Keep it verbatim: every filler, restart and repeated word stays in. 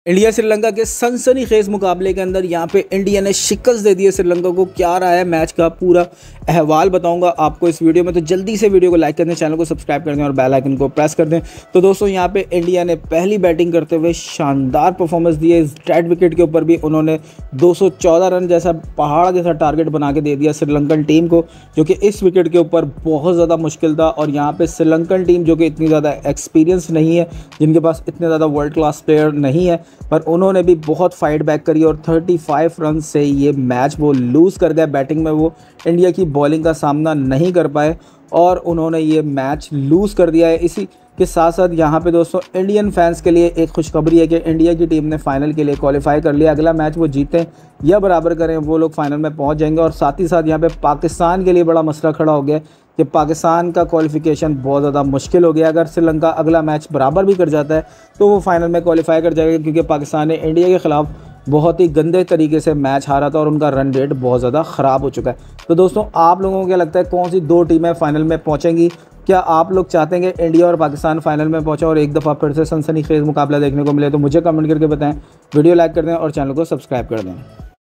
India Sri Lanka के सनसनीखेज मुकाबले के अंदर यहाँ पे इंडिया ने शिकस्त दे दी है श्रीलंका को। क्या रहा है मैच का पूरा अहवाल बताऊंगा आपको इस वीडियो में, तो जल्दी से वीडियो को लाइक कर दें, चैनल को सब्सक्राइब कर दें और बेल आइकन को प्रेस कर दें। तो दोस्तों यहाँ पे इंडिया ने पहली बैटिंग करते हुए शानदार परफॉर्मेंस दी है। इस डेड विकेट के ऊपर भी उन्होंने दो सौ चौदह रन जैसा पहाड़ जैसा टारगेट बना के दे दिया श्रीलंकन टीम को, जो कि इस विकेट के ऊपर बहुत ज़्यादा मुश्किल था। और यहाँ पर श्रीलंकन टीम जो कि इतनी ज़्यादा एक्सपीरियंस नहीं है, जिनके पास इतने ज़्यादा वर्ल्ड क्लास प्लेयर नहीं है, पर उन्होंने भी बहुत फाइट बैक करी और पैंतीस रन से ये मैच वो लूज़ कर गए। बैटिंग में वो इंडिया की बॉलिंग का सामना नहीं कर पाए और उन्होंने ये मैच लूज़ कर दिया है। इसी के साथ साथ यहाँ पे दोस्तों इंडियन फैंस के लिए एक खुशखबरी है कि इंडिया की टीम ने फाइनल के लिए क्वालिफाई कर लिया। अगला मैच वो जीतें या बराबर करें, वो लोग फाइनल में पहुँच जाएंगे। और साथ ही साथ यहाँ पे पाकिस्तान के लिए बड़ा मसला खड़ा हो गया कि पाकिस्तान का क्वालिफिकेशन बहुत ज़्यादा मुश्किल हो गया। अगर श्रीलंका अगला मैच बराबर भी कर जाता है तो वो फाइनल में क्वालिफाई कर जाएगा, क्योंकि पाकिस्तान ने इंडिया के ख़िलाफ़ बहुत ही गंदे तरीके से मैच हारा था और उनका रन रेट बहुत ज़्यादा ख़राब हो चुका है। तो दोस्तों आप लोगों को क्या लगता है, कौन सी दो टीमें फाइनल में पहुंचेंगी? क्या आप लोग चाहते हैं कि इंडिया और पाकिस्तान फाइनल में पहुंचे और एक दफ़ा फिर से सनसनीखेज मुकाबला देखने को मिले? तो मुझे कमेंट करके बताएं, वीडियो लाइक कर दें और चैनल को सब्सक्राइब कर दें।